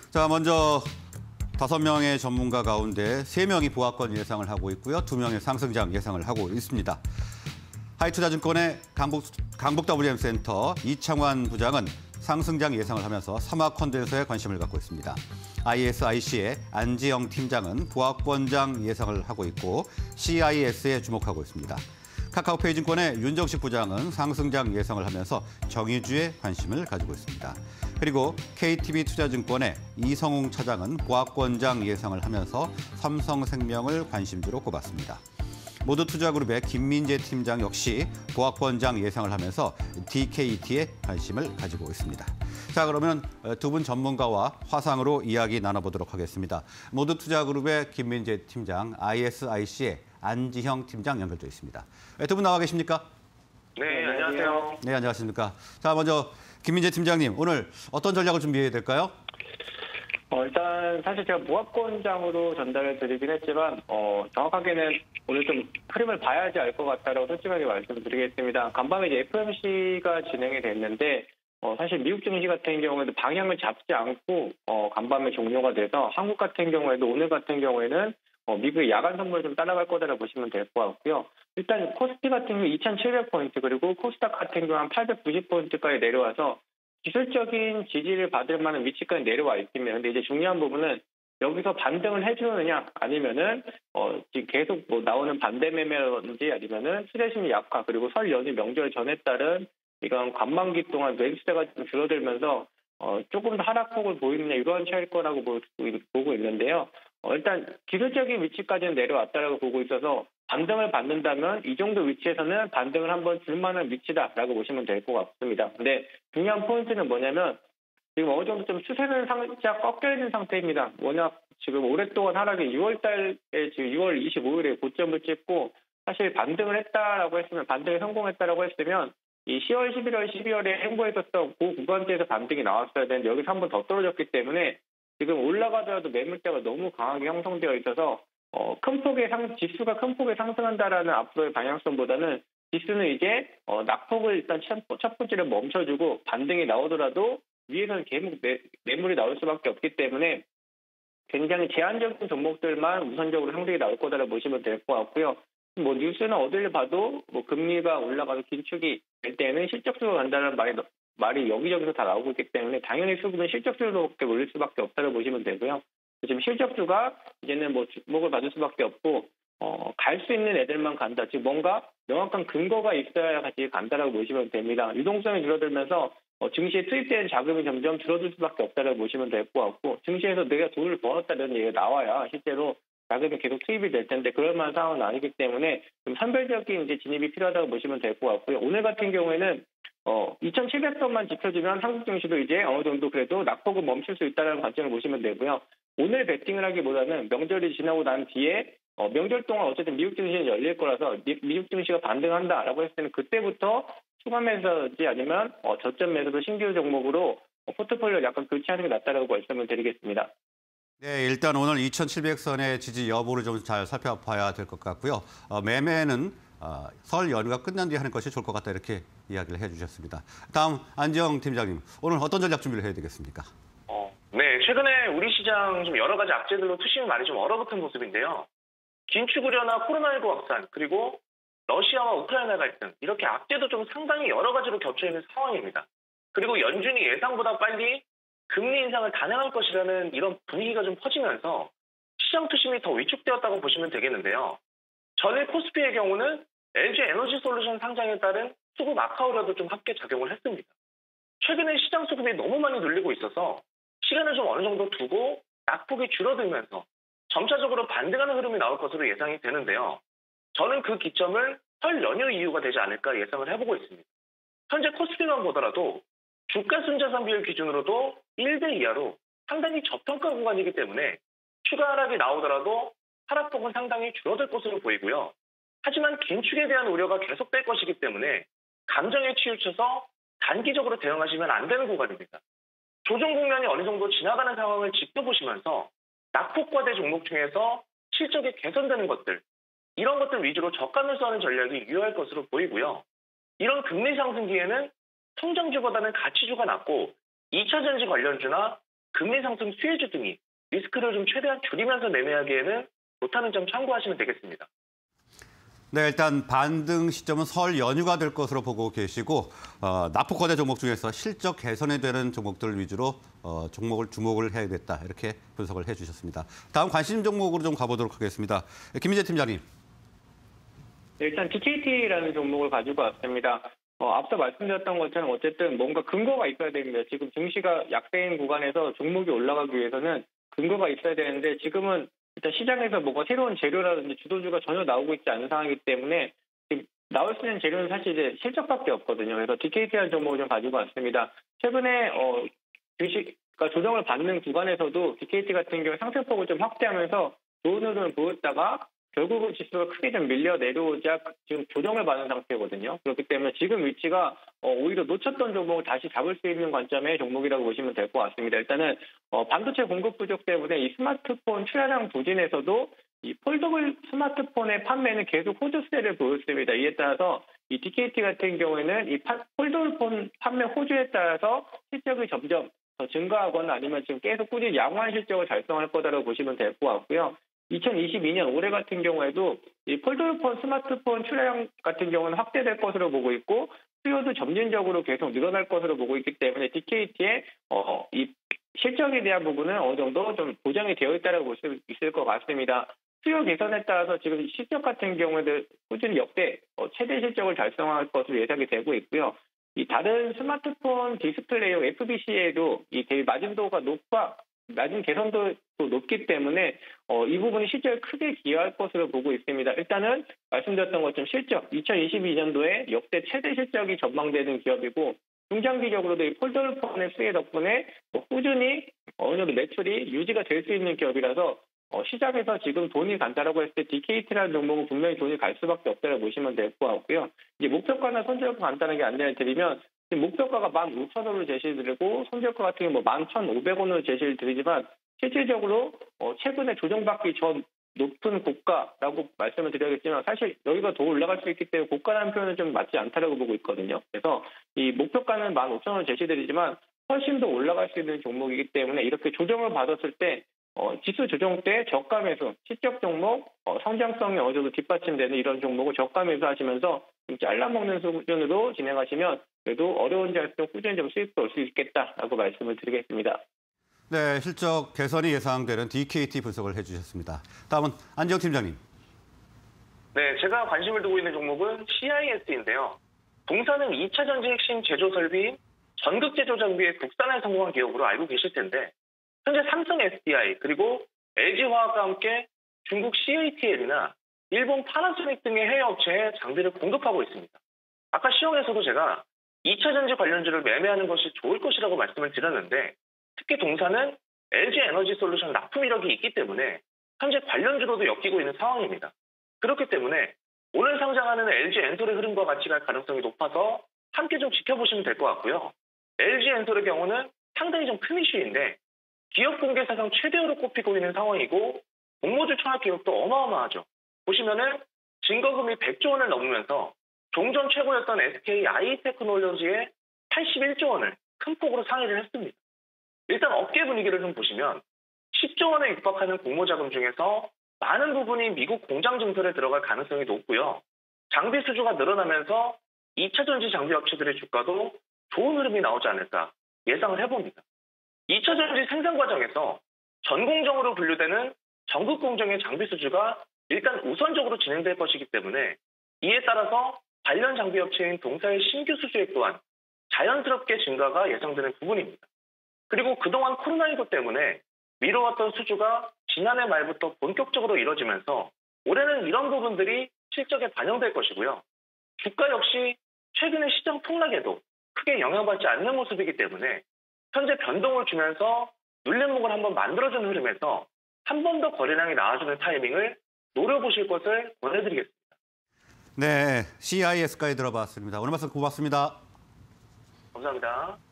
자, 먼저 5명의 전문가 가운데 3명이 보합권 예상을 하고 있고요. 2명의 상승장 예상을 하고 있습니다. 하이투자증권의 강북 WM센터 이창환 부장은 상승장 예상을 하면서 삼화컨덴서에 관심을 갖고 있습니다. ISIC의 안지영 팀장은 보합권장 예상을 하고 있고 CIS에 주목하고 있습니다. 카카오페이증권의 윤정식 부장은 상승장 예상을 하면서 정의주에 관심을 가지고 있습니다. 그리고 KTB투자증권의 이성웅 차장은 보합권장 예상을 하면서 삼성생명을 관심주로 꼽았습니다. 모두투자그룹의 김민재 팀장 역시 보합권장 예상을 하면서 DKT에 관심을 가지고 있습니다. 자, 그러면 두 분 전문가와 화상으로 이야기 나눠보도록 하겠습니다. 모두투자그룹의 김민재 팀장, ISIC의 안지형 팀장 연결돼 있습니다. 두 분 나와 계십니까? 네, 안녕하세요. 네, 안녕하십니까. 자, 먼저 김민재 팀장님, 오늘 어떤 전략을 준비해야 될까요? 일단 사실 제가 보합권장으로 전달을 드리긴 했지만 정확하게는 오늘 좀 흐름을 봐야지 알 것 같다라고 솔직하게 말씀드리겠습니다. 간밤에 이제 FOMC가 진행이 됐는데 사실 미국 증시 같은 경우에도 방향을 잡지 않고 간밤에 종료가 돼서 한국 같은 경우에도 오늘 같은 경우에는 미국의 야간 선물을 좀 따라갈 거다라고 보시면 될 것 같고요. 일단 코스피 같은 경우 2,700포인트 그리고 코스닥 같은 경우 한 890포인트까지 내려와서 기술적인 지지를 받을 만한 위치까지 내려와 있습니다. 근데 이제 중요한 부분은 여기서 반등을 해주느냐 아니면은 지금 계속 뭐 나오는 반대 매매라든지 아니면은 수혜심리 약화 그리고 설 연휴 명절 전에 따른 이건 관망기 동안 매수세가 좀 줄어들면서 조금 더 하락폭을 보이느냐 이러한 차일 거라고 보고 있는데요. 일단 기술적인 위치까지는 내려왔다라고 보고 있어서 반등을 받는다면 이 정도 위치에서는 반등을 한번 줄 만한 위치다라고 보시면 될 것 같습니다. 근데 중요한 포인트는 뭐냐면 지금 어느 정도 좀 추세는 살짝 꺾여 있는 상태입니다. 워낙 지금 오랫동안 하락이 6월 달에 지금 6월 25일에 고점을 찍고 사실 반등을 했다라고 했으면 반등에 성공했다라고 했으면 이 10월, 11월, 12월에 행보했었던 그 구간대에서 반등이 나왔어야 되는데 여기서 한 번 더 떨어졌기 때문에 지금 올라가더라도 매물대가 너무 강하게 형성되어 있어서 지수가 큰 폭에 상승한다라는 앞으로의 방향성보다는 지수는 이제 낙폭을 일단 첫 번째로 멈춰주고 반등이 나오더라도 위에서는 계속 매물이 나올 수밖에 없기 때문에 굉장히 제한적인 종목들만 우선적으로 상승이 나올 거다라고 보시면 될 것 같고요. 뭐 뉴스는 어딜 봐도 뭐 금리가 올라가서 긴축이 될 때는 실적수가 간다는 말이 여기저기서 다 나오고 있기 때문에 당연히 수급은 실적수로 올릴 수밖에 없다고 보시면 되고요. 지금 실적주가 이제는 뭐 주목을 받을 수밖에 없고 갈 수 있는 애들만 간다. 즉 뭔가 명확한 근거가 있어야 같이 간다라고 보시면 됩니다. 유동성이 줄어들면서 증시에 투입되는 자금이 점점 줄어들 수밖에 없다라고 보시면 될 것 같고 증시에서 내가 돈을 벌었다는 얘기가 나와야 실제로 자금이 계속 투입이 될 텐데 그럴 만한 상황은 아니기 때문에 좀 선별적인 이제 진입이 필요하다고 보시면 될 것 같고요. 오늘 같은 경우에는 2,700선만 지켜주면 한국 증시도 이제 어느 정도 그래도 낙폭을 멈출 수 있다는 관점을 보시면 되고요. 오늘 베팅을 하기보다는 명절이 지나고 난 뒤에 명절 동안 어쨌든 미국 증시는 열릴 거라서 미국 증시가 반등한다라고 했을 때는 그때부터 추가 매수지 아니면 저점 매수도 신규 종목으로 포트폴리오를 약간 교체하는 게 낫다라고 말씀을 드리겠습니다. 네, 일단 오늘 2,700선의 지지 여부를 좀 잘 살펴봐야 될 것 같고요. 매매는 설 연휴가 끝난 뒤에 하는 것이 좋을 것 같다 이렇게 이야기를 해주셨습니다. 다음 안지영 팀장님, 오늘 어떤 전략 준비를 해야 되겠습니까? 네, 최근에 우리 시장 좀 여러 가지 악재들로 투심이 많이 좀 얼어붙은 모습인데요. 긴축 우려나 코로나19 확산, 그리고 러시아와 우크라이나 갈등, 이렇게 악재도 좀 상당히 여러 가지로 겹쳐 있는 상황입니다. 그리고 연준이 예상보다 빨리 금리 인상을 단행할 것이라는 이런 분위기가 좀 퍼지면서 시장 투심이 더 위축되었다고 보시면 되겠는데요. 전일 코스피의 경우는 LG 에너지 솔루션 상장에 따른 수급 악화 우려도 좀 함께 작용을 했습니다. 최근에 시장 수급이 너무 많이 눌리고 있어서 시간을 좀 어느 정도 두고 낙폭이 줄어들면서 점차적으로 반등하는 흐름이 나올 것으로 예상이 되는데요. 저는 그 기점을 설 연휴 이후가 되지 않을까 예상을 해보고 있습니다. 현재 코스피만 보더라도 주가 순자산 비율 기준으로도 1대 이하로 상당히 저평가 구간이기 때문에 추가 하락이 나오더라도 하락폭은 상당히 줄어들 것으로 보이고요. 하지만 긴축에 대한 우려가 계속될 것이기 때문에 감정에 치우쳐서 단기적으로 대응하시면 안 되는 구간입니다. 조정 국면이 어느 정도 지나가는 상황을 지켜보시면서 낙폭과대 종목 중에서 실적이 개선되는 것들, 이런 것들 위주로 저가 매수하는 전략이 유효할 것으로 보이고요. 이런 금리 상승기에는 성장주보다는 가치주가 낫고 2차 전지 관련주나 금리 상승 수혜주 등이 리스크를 좀 최대한 줄이면서 매매하기에는 좋다는 점 참고하시면 되겠습니다. 네, 일단 반등 시점은 설 연휴가 될 것으로 보고 계시고 납폭거대 종목 중에서 실적 개선이 되는 종목들 위주로 종목을 주목을 해야겠다 이렇게 분석을 해주셨습니다. 다음 관심 종목으로 좀 가보도록 하겠습니다. 김민재 팀장님. 네, 일단 DKT라는 종목을 가지고 왔습니다. 앞서 말씀드렸던 것처럼 어쨌든 뭔가 근거가 있어야 됩니다. 지금 증시가 약세인 구간에서 종목이 올라가기 위해서는 근거가 있어야 되는데 지금은 일단 시장에서 뭔가 새로운 재료라든지 주도주가 전혀 나오고 있지 않은 상황이기 때문에 지금 나올 수 있는 재료는 사실 이제 실적밖에 없거든요. 그래서 DKT라는 종목을 좀 가지고 왔습니다. 최근에 증시가 조정을 받는 구간에서도 DKT 같은 경우 상승폭을 좀 확대하면서 좋은 흐름을 보였다가 결국은 지수가 크게 좀 밀려 내려오자 지금 조정을 받는 상태거든요. 그렇기 때문에 지금 위치가 오히려 놓쳤던 종목을 다시 잡을 수 있는 관점의 종목이라고 보시면 될 것 같습니다. 일단은 반도체 공급 부족 때문에 이 스마트폰 출하량 부진에서도 이 폴더블 스마트폰의 판매는 계속 호주세를 보였습니다. 이에 따라서 이 DKT 같은 경우에는 이 폴더블 판매 호주에 따라서 실적이 점점 더 증가하거나 아니면 지금 계속 꾸준히 양호한 실적을 달성할 거다라고 보시면 될 것 같고요. 2022년 올해 같은 경우에도 이 폴더블 스마트폰 출하량 같은 경우는 확대될 것으로 보고 있고 수요도 점진적으로 계속 늘어날 것으로 보고 있기 때문에 DKT의 이 실적에 대한 부분은 어느 정도 좀 보장이 되어 있다고 볼 수 있을 것 같습니다. 수요 개선에 따라서 지금 실적 같은 경우에도 꾸준히 역대 최대 실적을 달성할 것으로 예상이 되고 있고요. 이 다른 스마트폰 디스플레이용 FBC에도 이 대비 마진도가 마진 개선도 높기 때문에 이 부분이 실적에 크게 기여할 것으로 보고 있습니다. 일단은 말씀드렸던 것처럼 실적 2022년도에 역대 최대 실적이 전망되는 기업이고 중장기적으로도 이 폴더블폰의 수혜 덕분에 꾸준히 어느 정도 매출이 유지가 될 수 있는 기업이라서 시장에서 지금 돈이 간다라고 했을 때 DKT라는 종목은 분명히 돈이 갈 수밖에 없다고 보시면 될 것 같고요. 이제 목표가나 손절가 간단하게 안내를 드리면 지금 목표가가 15,000원으로 제시를 드리고 손절가 같은 경우 11,500원으로 제시를 드리지만 실질적으로 최근에 조정받기 전 높은 고가라고 말씀을 드려야겠지만 사실 여기가 더 올라갈 수 있기 때문에 고가라는 표현은 좀 맞지 않다라고 보고 있거든요. 그래서 이 목표가는 15,000원 제시드리지만 훨씬 더 올라갈 수 있는 종목이기 때문에 이렇게 조정을 받았을 때 지수 조정 때 저가 매수, 실적 종목, 성장성이 어느 정도 뒷받침되는 이런 종목을 저가 매수하시면서 좀 잘라먹는 수준으로 진행하시면 그래도 어려운 자리에서 꾸준히 좀 수익도 올 수 있겠다라고 말씀을 드리겠습니다. 네, 실적 개선이 예상되는 DKT 분석을 해주셨습니다. 다음은 안지영 팀장님. 네, 제가 관심을 두고 있는 종목은 CIS인데요. 동사는 2차 전지 핵심 제조 설비인 전극 제조 장비의 국산화에 성공한 기업으로 알고 계실 텐데 현재 삼성 SDI 그리고 LG화학과 함께 중국 CATL이나 일본 파나소닉 등의 해외 업체에 장비를 공급하고 있습니다. 아까 시황에서도 제가 2차 전지 관련주를 매매하는 것이 좋을 것이라고 말씀을 드렸는데 특히 동사는 LG에너지솔루션 납품 이력이 있기 때문에 현재 관련주로도 엮이고 있는 상황입니다. 그렇기 때문에 오늘 상장하는 LG엔솔의 흐름과 같이 갈 가능성이 높아서 함께 좀 지켜보시면 될 것 같고요. LG엔솔의 경우는 상당히 좀 큰 이슈인데 기업 공개 사상 최대로 꼽히고 있는 상황이고 공모주 청약 기록도 어마어마하죠. 보시면은 증거금이 100조 원을 넘으면서 종전 최고였던 SK IT테크놀로지의 81조 원을 큰 폭으로 상회를 했습니다. 일단 업계 분위기를 좀 보시면 10조 원에 육박하는 공모자금 중에서 많은 부분이 미국 공장 증설에 들어갈 가능성이 높고요. 장비 수주가 늘어나면서 2차 전지 장비 업체들의 주가도 좋은 흐름이 나오지 않을까 예상을 해봅니다. 2차 전지 생산 과정에서 전공정으로 분류되는 전극 공정의 장비 수주가 일단 우선적으로 진행될 것이기 때문에 이에 따라서 관련 장비 업체인 동사의 신규 수주액 또한 자연스럽게 증가가 예상되는 부분입니다. 그리고 그동안 코로나19 때문에 미뤄왔던 수주가 지난해 말부터 본격적으로 이뤄지면서 올해는 이런 부분들이 실적에 반영될 것이고요. 주가 역시 최근의 시장 폭락에도 크게 영향받지 않는 모습이기 때문에 현재 변동을 주면서 눌림목을 한번 만들어주는 흐름에서 한 번 더 거래량이 나와주는 타이밍을 노려보실 것을 권해드리겠습니다. 네, CIS까지 들어봤습니다. 오늘 말씀 고맙습니다. 감사합니다.